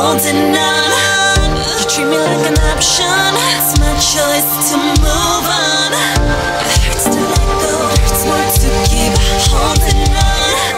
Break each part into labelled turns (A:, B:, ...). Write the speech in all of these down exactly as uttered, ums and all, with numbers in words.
A: holding on. You treat me like an option. It's my choice to move on. It hurts to let go, it hurts more to keep holding on.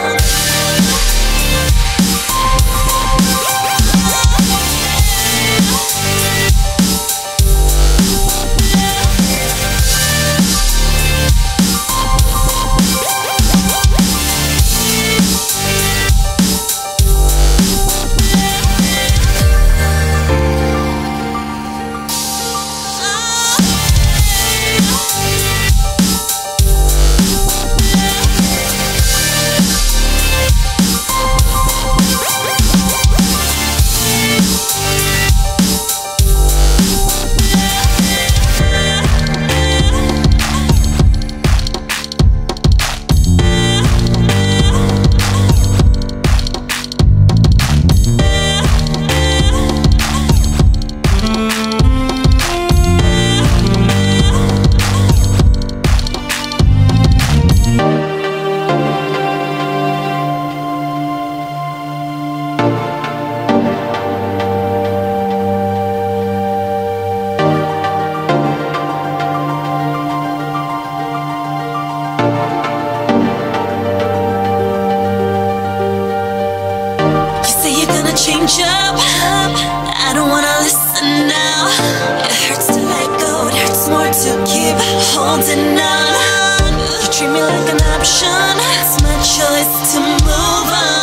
A: Change up, I don't wanna listen now. It hurts to let go, it hurts more to keep holding on. You treat me like an option, it's my choice to move on.